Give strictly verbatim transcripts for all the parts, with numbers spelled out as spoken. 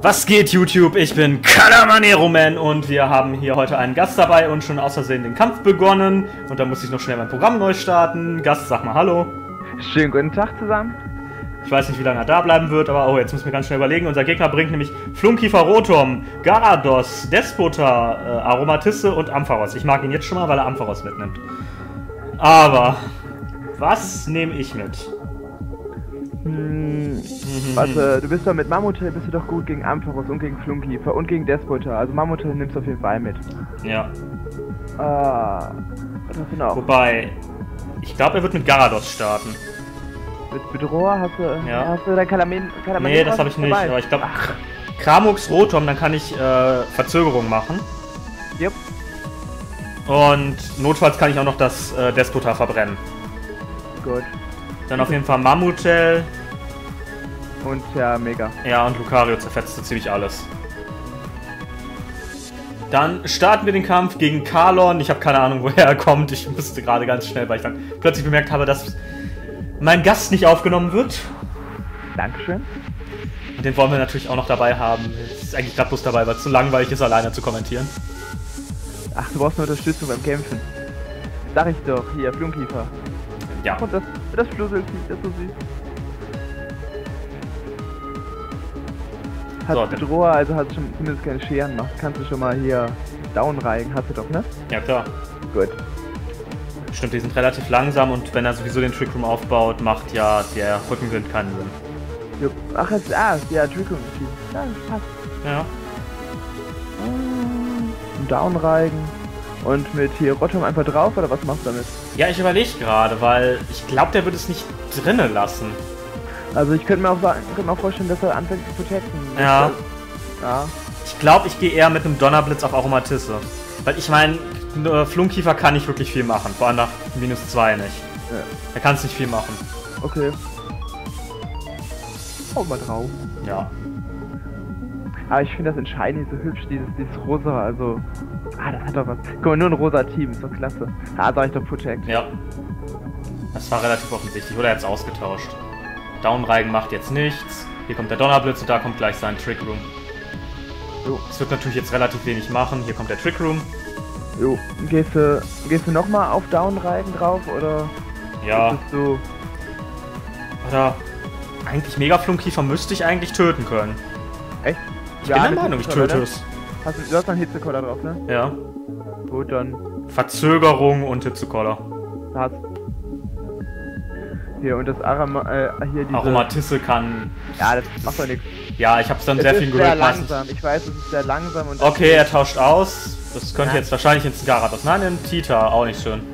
Was geht, YouTube? Ich bin Kalamanero Man und wir haben hier heute einen Gast dabei und schon aus Versehen den Kampf begonnen. Und da muss ich noch schnell mein Programm neu starten. Gast, sag mal Hallo. Schönen guten Tag zusammen. Ich weiß nicht, wie lange er da bleiben wird, aber oh, jetzt müssen wir ganz schnell überlegen. Unser Gegner bringt nämlich Flunkiefer Rotom, Garados, Despota, äh, Aromatisse und Ampharos. Ich mag ihn jetzt schon mal, weil er Ampharos mitnimmt. Aber was nehme ich mit? Hm, warte, du bist doch mit Mammutel, bist du doch gut gegen Ampharos und gegen Flunkiefer und gegen Despota. Also Mammutel nimmst du auf jeden Fall mit. Ja. Ah, was hast du noch? Wobei, ich glaube, er wird mit Garados starten. Mit Bedroher hast du, Ja. hast du dein Kalamin... Kalamin Nee, das habe ich nicht, dabei? aber ich glaube, Kramux Rotom, dann kann ich äh, Verzögerung machen. Yep. Und notfalls kann ich auch noch das äh, Despota verbrennen. Gut. Dann auf jeden Fall Mammutel. Und ja, mega. Ja, und Lucario zerfetzt so ziemlich alles. Dann starten wir den Kampf gegen Kalon. Ich habe keine Ahnung, woher er kommt. Ich musste gerade ganz schnell, weil ich dann plötzlich bemerkt habe, dass mein Gast nicht aufgenommen wird. Dankeschön. Und den wollen wir natürlich auch noch dabei haben. Ist eigentlich gerade bloß dabei, weil es zu langweilig ist, alleine zu kommentieren. Ach, du brauchst eine Unterstützung beim Kämpfen. Sag ich doch, hier, Flunkiefer. Ja. Und das, das Flusselvieh, das ist so süß. Hat So, Bedroher, also hat schon zumindest keine Scheren gemacht. Kannst du schon mal hier down reigen, hast du doch, ne? Ja, klar. Gut. Stimmt, die sind relativ langsam und wenn er sowieso den Trick Room aufbaut, macht ja der Rückenwind keinen Sinn. Jo. Ach, jetzt, ah, ja, Trick Room. Ja, das passt. Ja. Und down reigen. Und mit hier Rotom einfach drauf, oder was machst du damit? Ja, ich überlege gerade, weil ich glaube, der wird es nicht drinnen lassen. Also ich könnte mir auch sagen, könnte mir auch vorstellen, dass er anfängt zu protecten. Ja. Ja. Ich glaube, ich gehe eher mit einem Donnerblitz auf Aromatisse. Weil ich meine, Flunkiefer kann nicht wirklich viel machen, vor allem nach minus zwei nicht. Ja. Er kann es nicht viel machen. Okay. Hau mal drauf. Ja. Aber ich finde das entscheidend so hübsch, dieses, dieses rosa, also... Ah, das hat doch was. Guck mal, nur ein rosa Team, ist doch klasse. Ah, sag ich doch Protect. Ja. Das war relativ offensichtlich. Oder er hat es ausgetauscht. Downreigen macht jetzt nichts. Hier kommt der Donnerblitz und da kommt gleich sein Trick Room. Jo. Es wird natürlich jetzt relativ wenig machen. Hier kommt der Trick Room. Jo. Gehst du, gehst du nochmal auf Downreigen drauf, oder? Ja. Bist du... Oder... Eigentlich Mega Flunkiefer müsste ich eigentlich töten können. Echt? Ich bin der Meinung, ich töte es. Hast du, du hast noch einen Hitzekoller drauf, ne? Ja. Gut, dann Verzögerung und Hitzekoller. hast. Hier, und das Arama, äh, hier diese... Aromatisse kann... Ja, das macht doch nichts. Ja, ich hab's dann Es sehr ist viel sehr gehört. meistens. langsam. Ich weiß, es ist sehr langsam und... Okay, er tauscht aus. Das könnte Ja. jetzt wahrscheinlich ins Garados. Nein, in Tita. Auch nicht schön.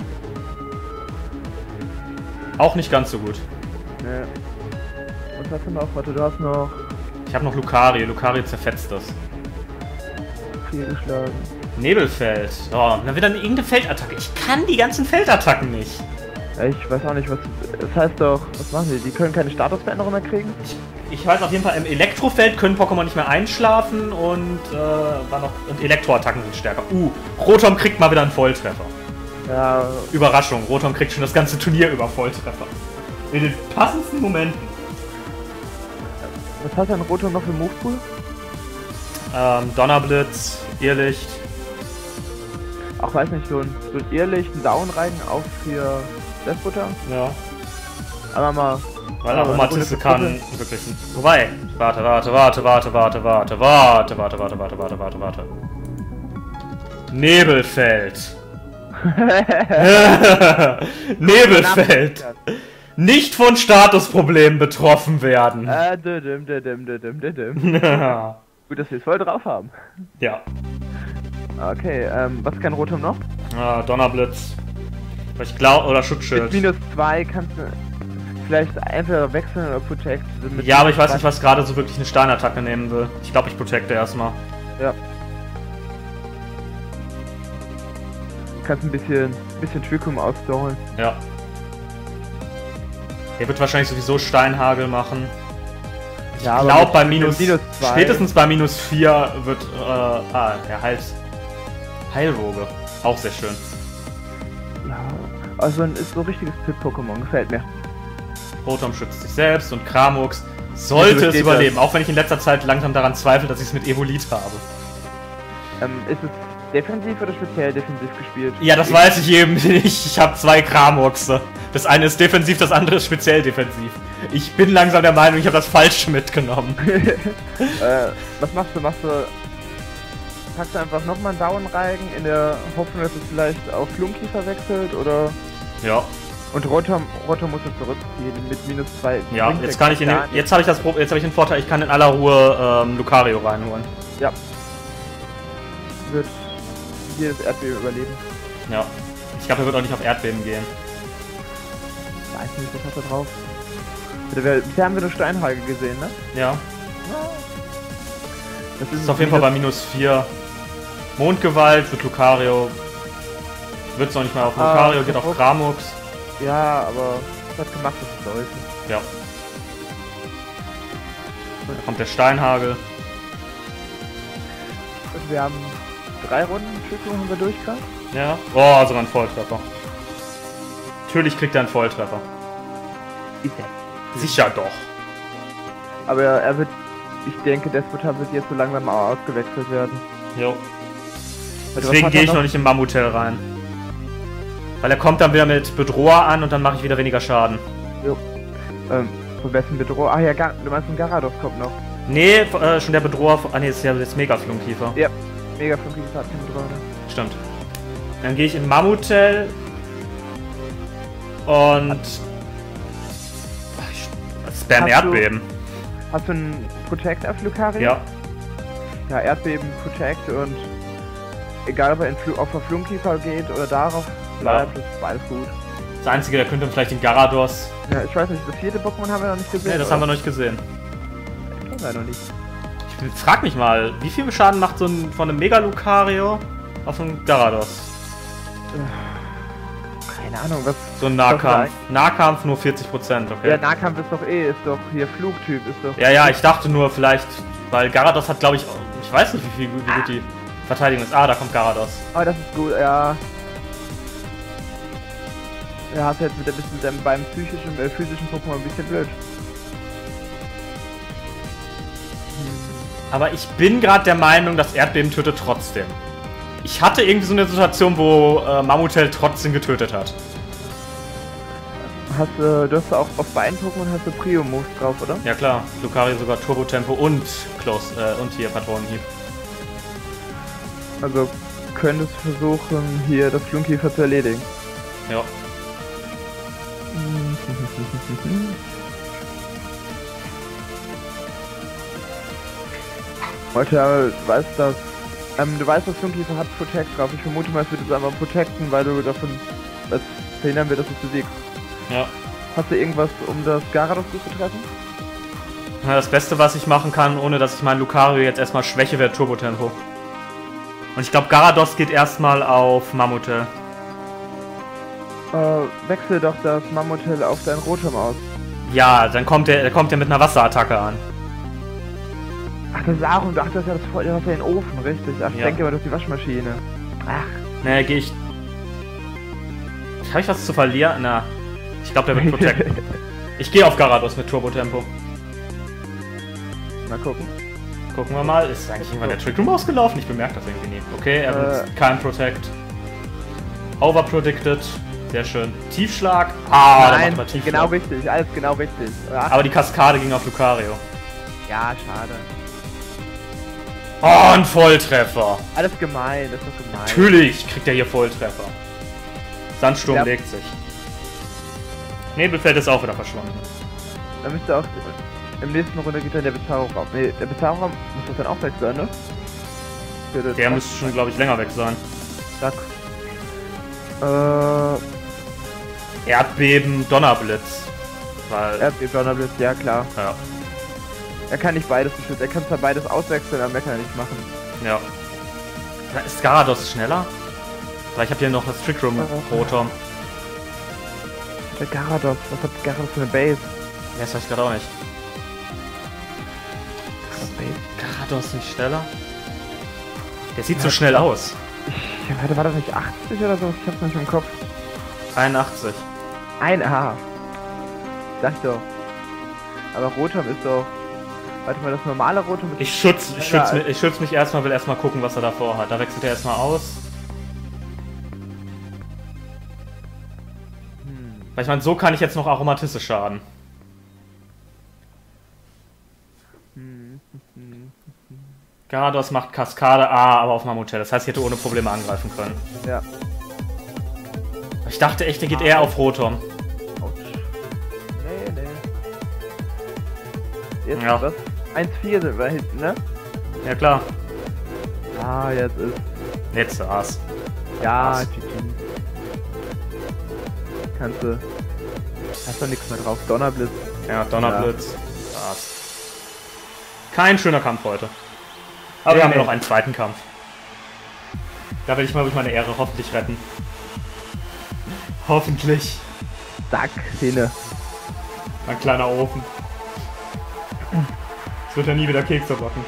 Auch nicht ganz so gut. Ne. Was hast du noch? Warte, du hast noch... Ich habe noch Lucario. Lucario zerfetzt das. Viel geschlagen. Nebelfeld. Oh, dann wieder eine irgendeine Feldattacke. Ich kann die ganzen Feldattacken nicht. Ja, ich weiß auch nicht, was... Das heißt doch... Was machen die? Die können keine Statusveränderung mehr kriegen? Ich, ich weiß auf jeden Fall, im Elektrofeld können Pokémon nicht mehr einschlafen und, äh, war noch, und Elektroattacken sind stärker. Uh, Rotom kriegt mal wieder einen Volltreffer. Ja... Überraschung, Rotom kriegt schon das ganze Turnier über Volltreffer. In den passendsten Momenten. Was hast du denn Rotom noch für Movepool? Ähm, Donnerblitz, Irrlicht. Ach, weiß nicht, so ein, so ein Irrlicht, ein Downreigen auch für Despota. Ja. Aber mal... Weil aber Aromatisse eine kann Runde wirklich... Wobei, warte, warte, warte, warte, warte, warte, warte, warte, warte, warte, warte, warte, warte. Nebelfeld. Nebelfeld. Nicht von Statusproblemen betroffen werden. Äh, düdüm, düdüm, düdüm, düdüm. Gut, dass wir es voll drauf haben. Ja. Okay, ähm, was kann Rotom noch? Ah, Donnerblitz. Ich glaube, oder Mit Schutzschild. minus zwei kannst du vielleicht entweder wechseln oder Protect. Mit Ja, aber ich weiß minus nicht, was gerade so wirklich eine Steinattacke nehmen will. Ich glaube, ich protecte erstmal. zwei. Ja. Du kannst ein bisschen, bisschen Trick Room ausdauern. Ja. Er wird wahrscheinlich sowieso Steinhagel machen. Ich Ja, aber glaube, mit- bei mit minus, minus zwei spätestens bei minus vier wird, äh, ah, er heilt Heilwoge. Auch sehr schön. Ja, also ein ist so richtiges Pip-Pokémon, gefällt mir. Rotom schützt sich selbst und Kramux Sollte es geht überleben, auch wenn ich in letzter Zeit langsam daran zweifle, dass ich es mit Evolit habe. Ähm, ist es defensiv oder speziell defensiv gespielt? Ja, das weiß ich eben nicht. Ich habe zwei Kramoxe. Das eine ist defensiv, das andere ist speziell defensiv. Ich bin langsam der Meinung, ich habe das Falsche mitgenommen. äh, was machst du? Machst du... Packst du einfach nochmal einen Down-Reigen in der Hoffnung, dass es vielleicht auf Flunky verwechselt, oder... Ja. Und Rotom, Rotom muss jetzt zurückziehen mit minus zwei. Ja, jetzt kann ich in den, jetzt habe ich das Pro jetzt habe ich den Vorteil, ich kann in aller Ruhe ähm, Lucario reinholen. Ja. Wird jedes Erdbeben überleben. Ja. Ich glaube, er wird auch nicht auf Erdbeben gehen. Weiß nicht, was hat er drauf? Bisher haben wir eine Steinhage gesehen, ne? Ja. Das ist, ist auf jeden Fall bei minus vier. Mondgewalt wird Lucario. Wird es noch nicht mal auf Lucario, ah, geht auf Kramux. Ja, aber es hat gemacht, was es sollte. Ja. Da kommt der Steinhagel. Und wir haben drei Runden Stückung haben wir durchgehabt. Ja. Oh, sogar ein Volltreffer. Natürlich kriegt er einen Volltreffer. Ist er. Sicher doch. Aber er wird, ich denke, Despota wird jetzt so langsam mal ausgewechselt werden. Jo. Deswegen gehe ich noch? noch nicht im Mammutel rein. Weil er kommt dann wieder mit Bedroher an und dann mache ich wieder weniger Schaden. Jo. Ähm, von wessen Bedroher? Ach ja, Gar du meinst, ein Garados kommt noch. Nee, äh, schon der Bedroher. Ah nee, ist ja jetzt Mega Flunkiefer. Ja, Mega Flunkiefer hat keinen Bedroher mehr. Stimmt. Dann gehe ich in Mammutel. Und. Spam Erdbeben. Du, hast du einen Protect auf Lucario? Ja. Ja, Erdbeben, Protect und. Egal ob er in Fl auf der Flunkiefer geht oder darauf. Bleibt, ja. Ist beides gut. Das einzige, der könnte vielleicht den Garados. Ja, ich weiß nicht, das vierte Pokémon haben wir noch nicht gesehen. Nee, das oder? haben wir noch nicht gesehen. Das kennen wir noch nicht. Ich frag mich mal, wie viel Schaden macht so ein von einem Mega Lucario auf einen Garados? Keine Ahnung, was. So ein Nahkampf. Nahkampf nur vierzig Prozent, okay. Ja, Nahkampf ist doch eh, ist doch hier Flugtyp, ist doch. Ja, ja, ich dachte nur vielleicht, weil Garados hat, glaube ich, ich weiß nicht, wie, viel, wie gut die Verteidigung ist. Ah, da kommt Garados. Aber das ist gut, ja. Ja, hast jetzt mit ein bisschen mit beim psychischen, äh, physischen Pokémon ein bisschen blöd. Aber ich bin gerade der Meinung, das Erdbeben tötet trotzdem. Ich hatte irgendwie so eine Situation, wo äh, Mammutel trotzdem getötet hat. Hast äh, du hast auch auf beiden Pokémon hast du Prio-Moves drauf, oder? Ja klar, Lucario sogar Turbo-Tempo und Close äh, und hier Patronenhieb. Also könntest du versuchen, hier das Flunkiefer zu erledigen. Ja. Leute, du weißt das. Ähm, du weißt, dass Flunkiefer hat Protect drauf. Ich vermute mal, es wird es einfach protecten, weil du davon was verhindern wird, dass du es besiegst. Ja. Hast du irgendwas, um das Garados gut zu treffen? Na, das Beste, was ich machen kann, ohne dass ich meinen Lucario jetzt erstmal schwäche, wäre Turbo-Tempo. Und ich glaube, Garados geht erstmal auf Mammutel. Äh, wechsel doch das Mammutel auf dein Rotom aus. Ja, dann kommt der, kommt der mit einer Wasserattacke an. Ach, das ist auch, ach, das ist ja das voll, das ist ja den Ofen, richtig. Ach, ich ja. denke immer, das ist die Waschmaschine. Ach. Naja, gehe ich... Habe ich was zu verlieren? Na, ich glaube, der wird protecten. Ich gehe auf Garados mit Turbo-Tempo. Mal gucken. Gucken wir mal. Ist eigentlich irgendwann der Trick Room ausgelaufen? Ich bemerke das irgendwie nicht. Okay, er wird äh. kein Protect. Overpredicted. Sehr schön. Tiefschlag. Ah, nein, der macht Tiefschlag. Genau richtig. Alles genau richtig. Ach. Aber die Kaskade ging auf Lucario. Ja, schade. Oh, ein Volltreffer. Alles gemein, das ist doch gemein. Natürlich kriegt er hier Volltreffer. Sandsturm ja. legt sich. Nebelfeld ist auch wieder verschwunden. Dann müsste auch... Im nächsten Runde geht dann der Bizarro-Raum. Ne, der Bizarro-Raum muss das dann auch weg sein, ne? Der, der müsste schon, glaube ich, länger weg sein. Zack. Äh... Erdbeben, Donnerblitz. Weil... Erdbeben, Donnerblitz, ja klar. Ja. Er kann nicht beides beschützen. Er kann zwar beides auswechseln, aber mehr kann er nicht machen. Ja. Ist Garados schneller? Weil ich habe hier noch das Trick Room Rotom. Der Garados, was hat Garados für eine Base? Ja, das weiß ich gerade auch nicht. Garados nicht schneller? Der sieht ja, so schnell aus. Ich, warte, war das nicht achtzig oder so? Ich hab's nicht im Kopf. einundachtzig. Ein A. Sag doch. Aber Rotom ist doch... Warte mal, das normale Rotom ist... Ich schütze ich schütz mich, ich schütz mich erstmal, will erstmal gucken, was er davor hat. Da wechselt er erstmal aus. Hm. Weil ich meine, so kann ich jetzt noch Aromatisse schaden. Hm. Hm. Garados macht Kaskade A, aber auf Mammutell. Das heißt, ich hätte ohne Probleme angreifen können. Ja. Ich dachte echt, der geht eher auf Rotom. Nee, nee. Jetzt Ja. was? eins vier sind wir hinten, ne? Ja klar. Ah, jetzt ist... Jetzt war's. Ja, Was? G G. Kannst du... Hast doch nichts mehr drauf. Donnerblitz. Ja, Donnerblitz. War's. Kein schöner Kampf heute. Aber Nee, wir haben ja nee. noch einen zweiten Kampf. Da werde ich mal durch meine Ehre hoffentlich retten. Hoffentlich. Zack, Szene. Mein kleiner Ofen. Es wird ja nie wieder Kekse backen.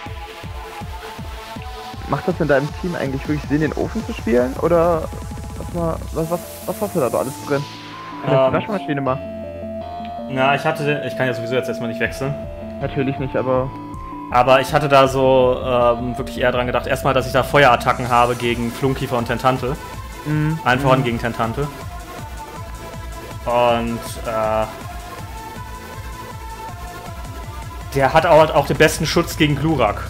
Macht das in deinem Team eigentlich wirklich Sinn, den Ofen zu spielen? Oder was, mal, was, was, was hast du da so alles drin? Eine Ähm, Waschmaschine mal. Na, ich hatte den, ich kann ja sowieso jetzt erstmal nicht wechseln. Natürlich nicht, aber... Aber ich hatte da so ähm, wirklich eher dran gedacht. Erstmal, dass ich da Feuerattacken habe gegen Flunkiefer und Tentantel. Mm, Einfach mm. gegen Tentantel. Und äh, der hat auch, auch den besten Schutz gegen Glurak.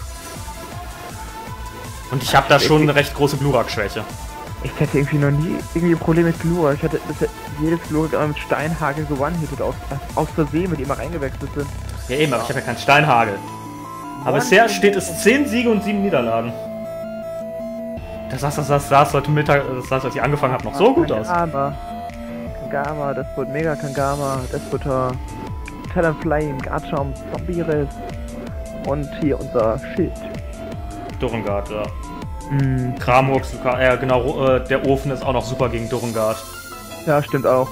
Und ich habe da schon eine recht große Glurak-Schwäche. Ich hatte irgendwie noch nie irgendwie ein Problem mit Glurak. Ich hatte bisher jedes Glurak immer mit Steinhagel so one-hitted aus, aus Versehen mit ihm mal reingewechselt sind. Ja eben, aber ich habe ja keinen Steinhagel. Aber bisher steht es zehn Siege und sieben Niederlagen. Das sah, das, das, das heute Mittag, das sah, als ich angefangen habe, noch so gut aus. Kangama, Kangama, Despot, Mega Kangama, Despoter, Talonflame, Garchomp, Zombie-Riss und hier unser Schild. Durengard, ja. Mm, Kramux, äh, genau, äh, der Ofen ist auch noch super gegen Durengard. ja, stimmt auch.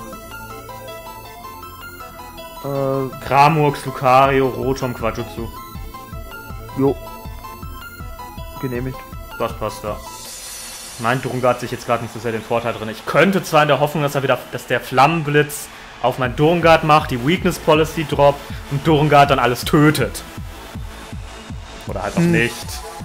Äh, Kramux, Lucario, Rotom, Quajutsu. jo. Genehmigt. Das passt da. Mein Durengard sich jetzt gerade nicht so sehr den Vorteil drin. Ich könnte zwar in der Hoffnung, dass er wieder, dass der Flammenblitz auf mein Durengard macht, die Weakness Policy droppt und Durengard dann alles tötet. Oder halt auch Hm. nicht.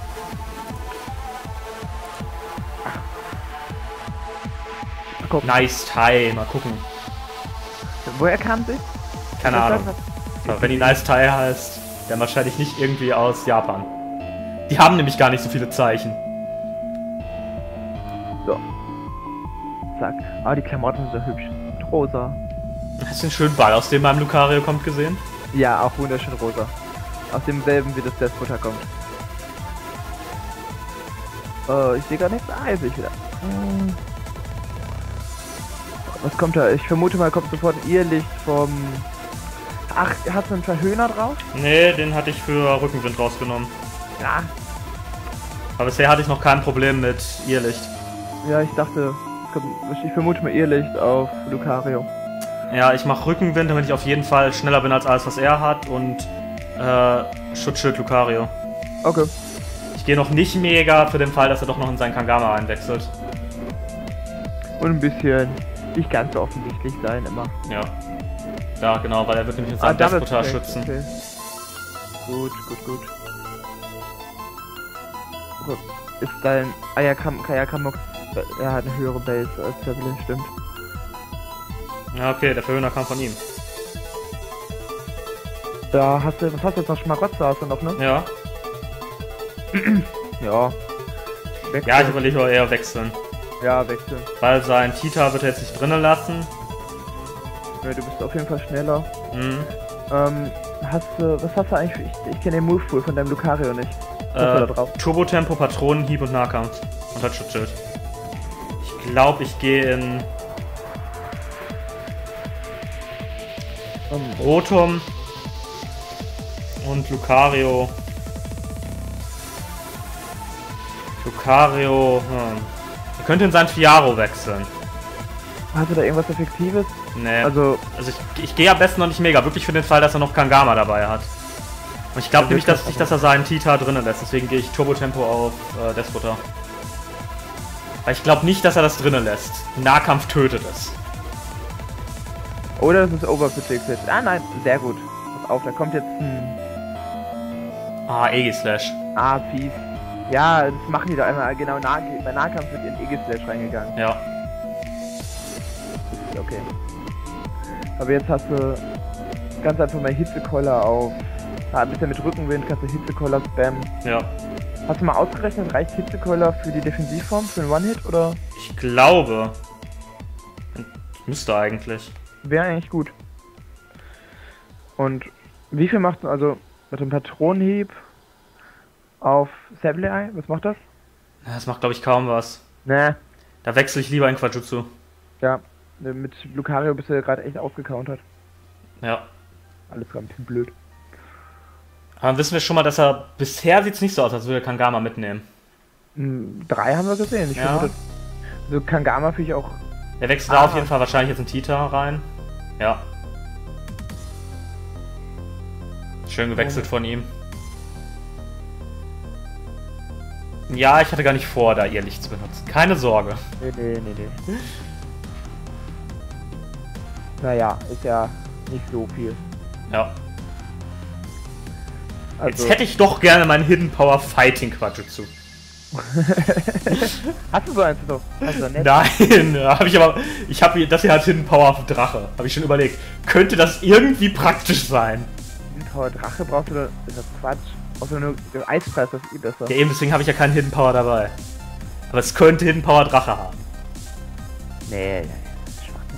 Mal gucken. Nice Tie, mal gucken. Woher kam sie? Keine Was Ahnung. sagt Aber wenn die Nice Tie heißt, dann wahrscheinlich nicht irgendwie aus Japan. Die haben nämlich gar nicht so viele Zeichen. So. Zack. Ah, die Klamotten sind so hübsch. Rosa. Hast du den schönen Ball, aus dem meinem Lucario kommt, gesehen? Ja, auch wunderschön rosa. Aus demselben wie das Despoter kommt. Äh, ich sehe gar nichts. Ah, jetzt sehe ich wieder. Hm. Was kommt da? Ich vermute mal, kommt sofort ein Irrlicht vom... Ach, hast du einen Verhöhner drauf? Nee, den hatte ich für Rückenwind rausgenommen. Ja. Aber bisher hatte ich noch kein Problem mit Irrlicht. Ja, ich dachte, es kommt, ich vermute mal Irrlicht auf Lucario. Ja, ich mache Rückenwind, damit ich auf jeden Fall schneller bin als alles, was er hat. Und äh, Schutzschild Lucario. Okay. Ich gehe noch nicht mega für den Fall, dass er doch noch in seinen Kangama einwechselt. Und ein bisschen nicht ganz so offensichtlich sein immer. Ja. Ja, genau, weil er wird nämlich mit seinem Double Despotar Protect, schützen. Okay. Gut, gut, gut. So, ist dein Ayakam, Kayakamok, er hat eine höhere Base als Fabulous, stimmt. Ja, okay, der Verhöhner kam von ihm. Da hast du, was hast du jetzt noch? Schmarotzer hast du noch, ne? Ja. Ja. Wechseln. Ja, ich überlege aber eher wechseln. Ja, wechseln. Weil sein Tita wird er jetzt nicht drinnen lassen. Ja, du bist auf jeden Fall schneller. Mhm. Ähm, hast du, was hast du eigentlich, ich, ich kenne den Move Pool von deinem Lucario nicht. Was hast du Äh, da drauf? Turbotempo, Patronenhieb und Nahkampf. Und hat Schutzschild. Ich glaube, ich gehe in Um, Rotom und Lucario. Lucario, hm. Er könnte in sein Fiaro wechseln. hast du da irgendwas Effektives? Nee. Also, Also, ich, ich gehe am besten noch nicht mega. Wirklich für den Fall, dass er noch Kangama dabei hat. Und ich glaube Ja, nämlich, das dass, ist nicht, dass er seinen Tita drinnen lässt. Deswegen gehe ich Turbotempo auf äh, Despoter. Weil ich glaube nicht, dass er das drinnen lässt. Nahkampf tötet es. oder es ist overprotected. Ah nein, sehr gut. auf, da kommt jetzt ein... Ah, Aegislash. Ah, fies. Ja, das machen die doch einmal, genau, nah, bei Nahkampf wird in Aegislash reingegangen. Ja. Okay. Aber jetzt hast du ganz einfach mal Hitzekoller auf. Ah, ein bisschen mit Rückenwind kannst du Hitzekoller spammen. Ja. Hast du mal ausgerechnet, reicht Hitzekoller für die Defensivform, für einen One-Hit, oder? Ich glaube. Müsste eigentlich. Wäre eigentlich gut. Und wie viel macht also mit dem Patronenhieb auf Sableye? Was macht das? Das macht, glaube ich, kaum was. Ne. Da wechsle ich lieber in Quajutsu. Ja, mit Lucario bist du ja gerade echt ausgecountert. Ja. Alles gerade ein bisschen blöd. Aber dann wissen wir schon mal, dass er... Bisher sieht es nicht so aus, als würde er Kangama mitnehmen. Hm, drei haben wir gesehen. Ich Ja. finde, also Kangama finde ich auch... Er wechselt Ah. da auf jeden Fall wahrscheinlich jetzt in Tita rein. Ja. Schön gewechselt von ihm. Ja, ich hatte gar nicht vor, da ihr Licht zu benutzen. Keine Sorge. Nee, nee, nee, nee. Naja, ist ja nicht so viel. Ja. Also, Jetzt hätte ich doch gerne meinen Hidden Power Fighting Quajutsu. hast du so eins doch? Hast du nett? Nein, habe ich aber. Ich habe das hier hat Hidden Power Drache. Habe ich schon überlegt. Könnte das irgendwie praktisch sein? Power Drache brauchst du da. Ist das Quatsch? Außer nur der Eispreis, das ist eh besser. Ja, eben deswegen habe ich ja keinen Hidden Power dabei. Aber es könnte Hidden Power Drache haben. Nee, nee, das ist Schwachsinn.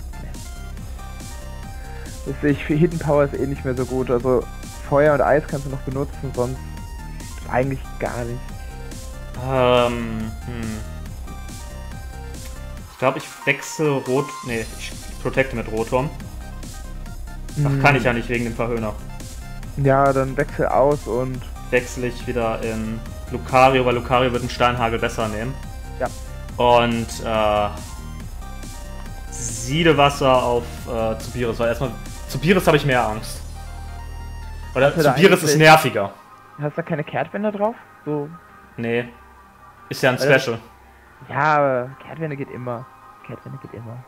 Nee. Das, ich, für Hidden Power ist eh nicht mehr so gut. Also Feuer und Eis kannst du noch benutzen, sonst eigentlich gar nicht. Ähm, hm. Ich glaube, ich wechsle Rot. Nee, ich protecte mit Rotom. Ach, Hm. kann ich ja nicht wegen dem Verhöhner. Ja, dann wechsel aus und. Wechsle ich wieder in Lucario, weil Lucario wird einen Steinhagel besser nehmen. Ja. Und äh, Siedewasser auf äh, Zubiris, weil erstmal Zubiris habe ich mehr Angst. Oder Hast du da Zubiris ist eigentlich- nerviger. Hast du da keine Kehrtwende drauf? So. Nee. Ist ja ein Weil- Special. Ja, aber Kehrtwende geht immer. Kehrtwende geht immer.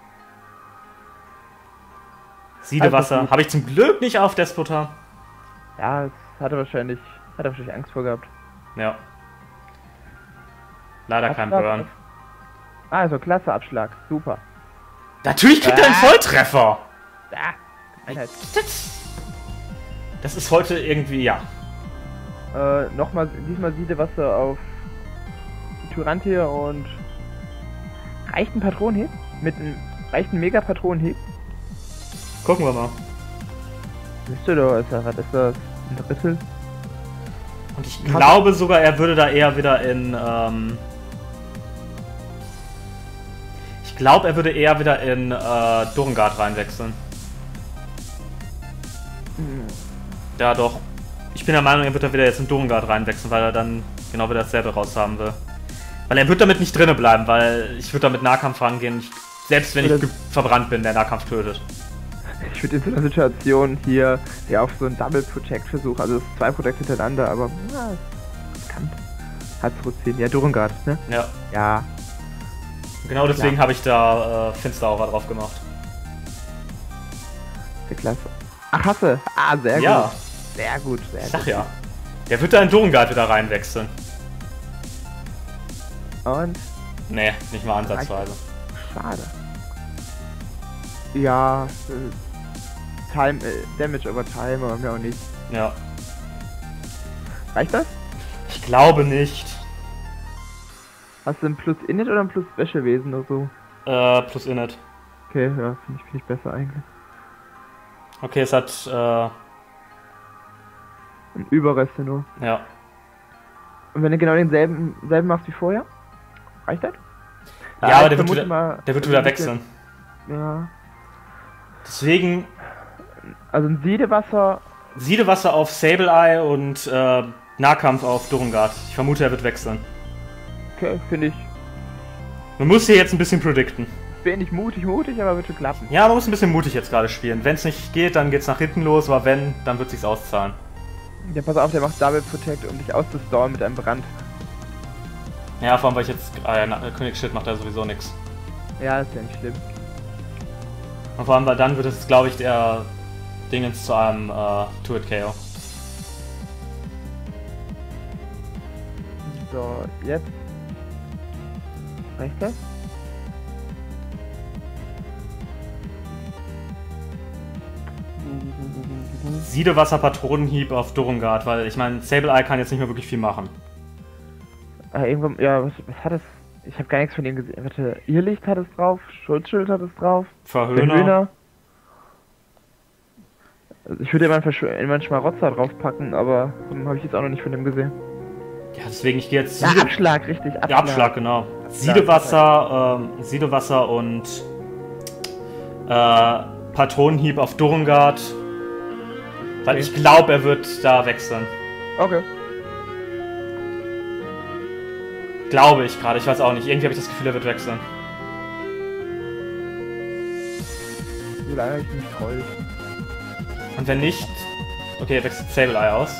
Siedewasser Also gut. habe ich zum Glück nicht auf Despota. Ja, es hatte wahrscheinlich. Hat er wahrscheinlich Angst vor gehabt. Ja. Leider kein Abschlag. Burn. Also, klasse Abschlag. Super. Natürlich kriegt er einen Ah. Volltreffer! Ah, Einheit. Das ist heute irgendwie, ja. Äh, nochmal, diesmal Siedewasser auf Tyrantia und reicht ein Patronenhieb? Mit einem reicht ein Mega-Patronenhieb? Gucken wir mal. Müsste doch, ist das, was ist das? Ein Drittel? Und ich glaube sogar, er würde da eher wieder in, ähm... Ich glaube, er würde eher wieder in, äh, Durengard reinwechseln. Hm. Ja, doch. Ich bin der Meinung, er wird da wieder jetzt in Durengard reinwechseln, weil er dann genau wieder dasselbe raus haben will. Weil er wird damit nicht drinne bleiben, weil ich würde da mit Nahkampf rangehen. Ich, selbst wenn ich Oder- ge- verbrannt bin, der Nahkampf tötet. Ich würde in so einer Situation hier ja auf so einen Double Protect versuchen, also es ist zwei Protect hintereinander, aber ja, das kann halt zurückziehen. Ja, Durengard, ne? Ja. Ja. Genau deswegen Ja. habe ich da äh, Finsteraura drauf gemacht. Sehr klasse. Ach, hasse. Ah, sehr Ja. gut. Sehr gut, sehr Ich gut. sag ja. Der wird da in Durengard wieder reinwechseln. Und Nee, nicht mal ansatzweise. schade. Ja, äh, Time, äh, Damage over Time, aber mir auch nicht. Ja. Reicht das? Ich glaube nicht. Hast du ein Plus Init oder ein Plus Special Wesen oder so? Äh, plus Init. Okay, ja, finde ich, find ich besser eigentlich. Okay, es hat, äh, Und Überreste nur. ja. Und wenn du genau denselben selben machst wie vorher? Reicht das? Ja, aber ich der wird, vermute wieder, mal, der wird also wieder ein bisschen- wechseln. Ja. Deswegen Also ein Siedewasser. Siedewasser auf Sableye und äh, Nahkampf auf Durengard. Ich vermute, er wird wechseln. Okay, finde ich. Man muss hier jetzt ein bisschen predikten. Bin ich mutig, mutig, aber wird schon klappen. Ja, man muss ein bisschen mutig jetzt gerade spielen. Wenn es nicht geht, dann geht's nach hinten los, aber wenn, dann wird sich's auszahlen. Ja, pass auf, der macht Double Protect, um dich auszustormen mit einem Brand. Ja, vor allem, weil ich jetzt. Ah, ja, Königsschild macht ja sowieso nichts. Ja, ist ja nicht schlimm. Und vor allem, weil dann wird es, glaube ich, der Dingens zu einem äh, Two-Hit-K O. So, jetzt. Reicht das? Siedewasser-Patronenhieb auf Durungard, weil ich meine, Sableye kann jetzt nicht mehr wirklich viel machen. Ah, irgendwann, ja, was, was hat es? Ich habe gar nichts von ihm gesehen. Warte, Irrlicht hat es drauf, Schutzschild hat es drauf, Verhöhner. Verhöhner. Also ich würde immer einen Schmarotzer draufpacken, aber hm, habe ich jetzt auch noch nicht von dem gesehen. Ja, deswegen, ich gehe jetzt... Ja, Siede Abschlag, richtig, Abschlag. Ja, Abschlag, genau. Siedewasser, ähm, Siedewasser und äh, Patronenhieb auf Durungard. Weil Okay. ich glaube, er wird da wechseln. Okay. Glaube ich gerade, ich weiß auch nicht. Irgendwie habe ich das Gefühl, er wird wechseln. So lange ich mich toll. Und wenn nicht... Okay, er wechselt Sableye aus.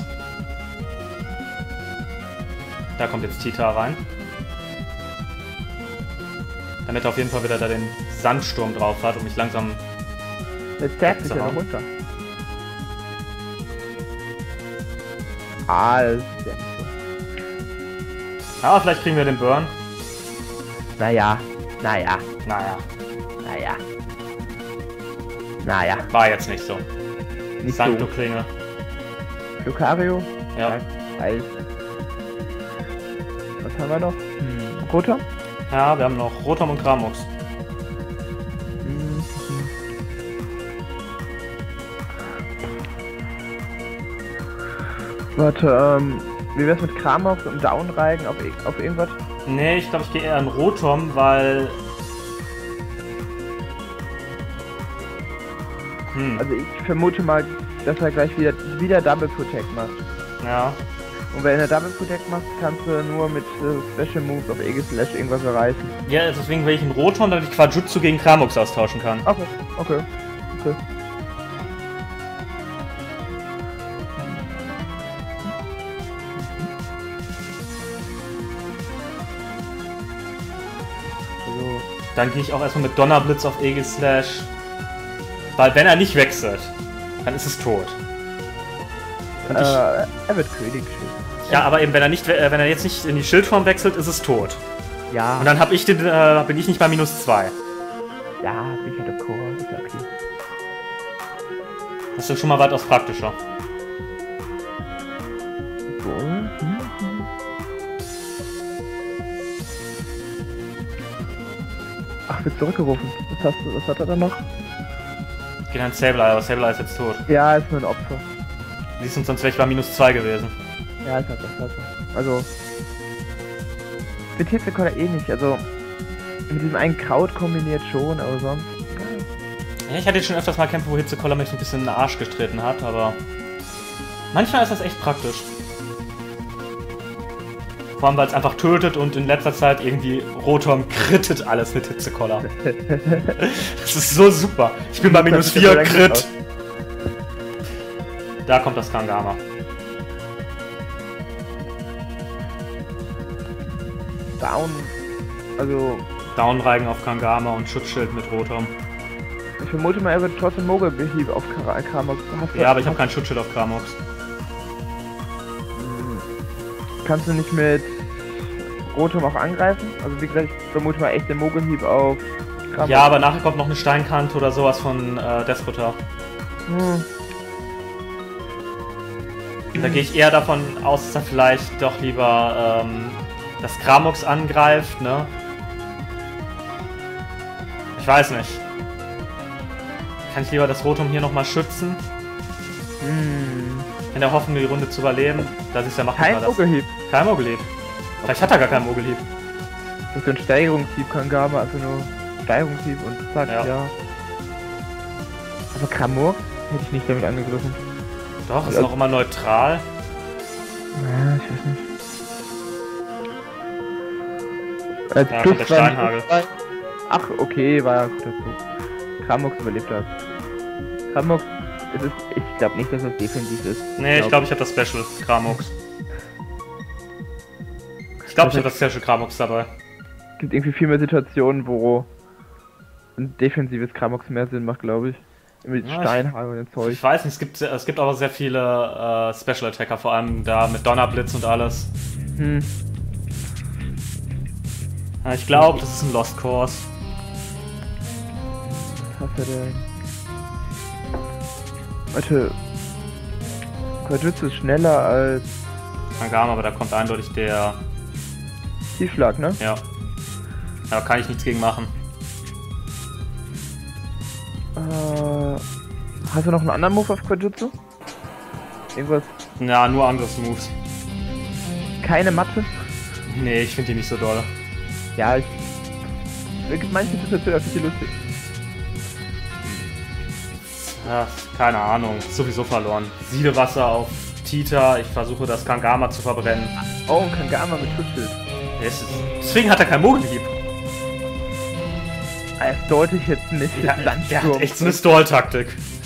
Da kommt jetzt Tita rein. Damit er auf jeden Fall wieder da den Sandsturm drauf hat und mich langsam... Jetzt zerrt sich ja noch runter. Ah, das ist ja nicht so. Aber vielleicht kriegen wir den Burn. Naja, naja, Naja, naja. Naja, war jetzt nicht so. nicht Sancto-Klinge. so. Lucario? Ja. Reicht. Was haben wir noch? Hm. Roter? Ja, wir haben noch Rotom und Kramux. Hm. Warte, ähm, wie wär's mit Kramox und Downreigen auf, i- auf irgendwas? Nee, ich glaube, ich gehe eher in Rotom, weil... Hm, Also ich vermute mal, dass er gleich wieder, wieder Double Protect macht. ja. Und wenn er Double Protect macht, kannst du nur mit äh, Special Moves auf Aegislash irgendwas erreichen. Ja, deswegen will ich in Rotom, damit ich Quajutsu gegen Kramux austauschen kann. Okay, okay, okay. Also, Dann gehe ich auch erstmal mit Donnerblitz auf Aegislash. Weil wenn er nicht wechselt, dann ist es tot. Und äh, ich, er wird König. ja, aber eben, wenn er, nicht, we- äh, wenn er jetzt nicht in die Schildform wechselt, ist es tot. Ja, Und dann hab ich den, äh, bin ich nicht bei minus zwei. ja, sicher der Chor, ist ja okay. Das ist schon mal weitaus praktischer. Obwohl, hm, hm. Ach, wird zurückgerufen. Was hast du, was hat er dann noch? Geht ein Sableye, aber Sableye ist jetzt tot. Ja, ist nur ein Opfer. Siehst du, sonst wäre ich bei minus zwei gewesen. Ja, ist halt das, halt das. Also, mit Hitzekoller eh nicht, also, mit diesem einen Kraut kombiniert schon, aber sonst, Ja, ich hatte jetzt schon öfters mal Kämpfe, wo Hitzekoller mich so ein bisschen in den Arsch getreten hat, aber manchmal ist das echt praktisch. Vor allem, weil es einfach tötet und in letzter Zeit irgendwie Rotom krittet alles mit Hitzekoller. Das ist so super. Ich bin bei minus vier, Crit. Da kommt das Kangama. Down, also, Downreigen auf Kangama und Schutzschild mit Rotom. ich vermute mal, er wird trotzdem Mogelbehieb auf Kra- Kramox. Hast du- Ja, aber ich habe kein Schutzschild auf Kramox. Kannst du nicht mit Rotom auch angreifen? Also, wie gesagt, ich vermute mal echt den Mogelhieb auf Kramox. Ja, aber nachher kommt noch eine Steinkante oder sowas von äh, Despotar. Hm. Da gehe ich eher davon aus, dass er vielleicht doch lieber ähm, das Kramox angreift, ne? Ich weiß nicht. Kann ich lieber das Rotom hier nochmal schützen? Hm. In der Hoffnung, die Runde zu überleben. Da siehst du, er macht Kein mal das. Mogelhieb. Kein Mogelhieb. Vielleicht hat er gar keinen Mogelhieb. Das ist so ein Steigerungshieb, Kangama, also nur Steigerungshieb und zack, Ja. ja. Aber Kramor hätte ich nicht damit angegriffen. Doch, ist Ja. noch immer neutral. Ja, ich weiß nicht. Als Ja, Plus kommt der war- Steinhagel. Ach, okay, war ja gut dazu. Kramox überlebt das. Kramox, es ist, ich glaube nicht, dass das defensiv ist. Nee, ich glaube, ich habe das Special Kramox. Ich glaube, ich habe das Special Kramox dabei. Es gibt irgendwie viel mehr Situationen, wo ein defensives Kramox mehr Sinn macht, glaube ich. Mit Ja, Steinhagel und dem Zeug. Ich weiß nicht, es gibt, es gibt aber sehr viele äh, Special Attacker, vor allem da mit Donnerblitz und alles. Hm. Ja, ich glaube, das ist ein Lost Course. Was hat er denn? Warte. Quadrutz ist schneller als Kangama, aber da kommt eindeutig der... Tiefschlag, ne? Ja. Da kann ich nichts gegen machen. Äh, hast du noch einen anderen Move auf Quadrutsu? Irgendwas? Ja, nur Angriffsmoves. Keine Matte? Nee, ich finde die nicht so doll. Ja, ich... Wirklich manche Situationen finde ich lustig. Ja, keine Ahnung, sowieso verloren. Siedewasser auf Tita, ich versuche das Kangama zu verbrennen. Oh, ein Kangama mit Schutzschild. Es ist, deswegen hat er kein Mogelhieb. Das deute ich jetzt nicht. Ja, mit der Sandsturm. hat echt so eine Stall-Taktik.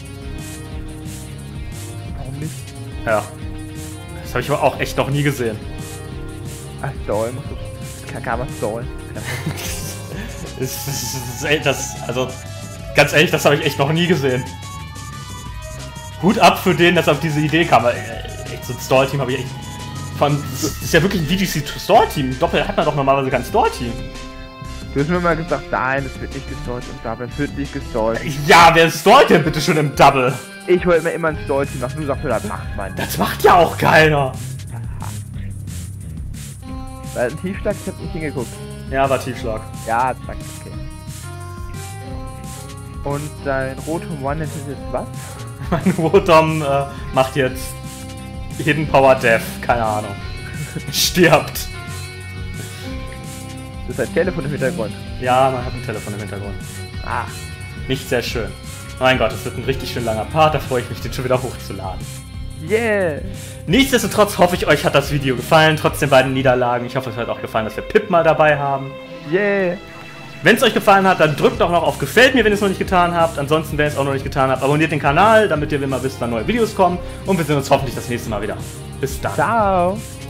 Warum nicht? Ja. Das habe ich aber auch echt noch nie gesehen. Ah, Stall, muss ich... Kangama Stall. das, das, das, das, also, ganz ehrlich, das habe ich echt noch nie gesehen. Hut ab für den, dass er auf diese Idee kam. Weil, äh, echt, so ein Stall-Team habe ich echt... Von, das ist ja wirklich ein V G C-Stall-Team. Doppel hat man doch normalerweise kein Stall-Team. Du hast mir mal gesagt, nein, es wird nicht gestallt und Double, es wird nicht gestallt. Ja, wer stallt denn bitte schon im Double? Ich wollte mir immer ein Stall-Team machen, du sagst, das macht man. Das macht ja auch keiner. Weil ein Tiefschlag, ich hab nicht hingeguckt. Ja, war Tiefschlag. Ja, zack, okay. Und dein Rotom One ist jetzt was? Mein Rotom äh, macht jetzt Hidden Power Death, keine Ahnung. Stirbt. Das ist ein Telefon im Hintergrund. Ja, man hat ein Telefon im Hintergrund. Ah. Nicht sehr schön. Mein Gott, das wird ein richtig schön langer Part, da freue ich mich, den schon wieder hochzuladen. Yeah! Nichtsdestotrotz hoffe ich, euch hat das Video gefallen, trotz den beiden Niederlagen. Ich hoffe, es hat auch gefallen, dass wir Pip mal dabei haben. Yeah! Wenn es euch gefallen hat, dann drückt doch noch auf Gefällt mir, wenn ihr es noch nicht getan habt. Ansonsten, wenn ihr es auch noch nicht getan habt, abonniert den Kanal, damit ihr immer wisst, wann neue Videos kommen. Und wir sehen uns hoffentlich das nächste Mal wieder. Bis dann. Ciao!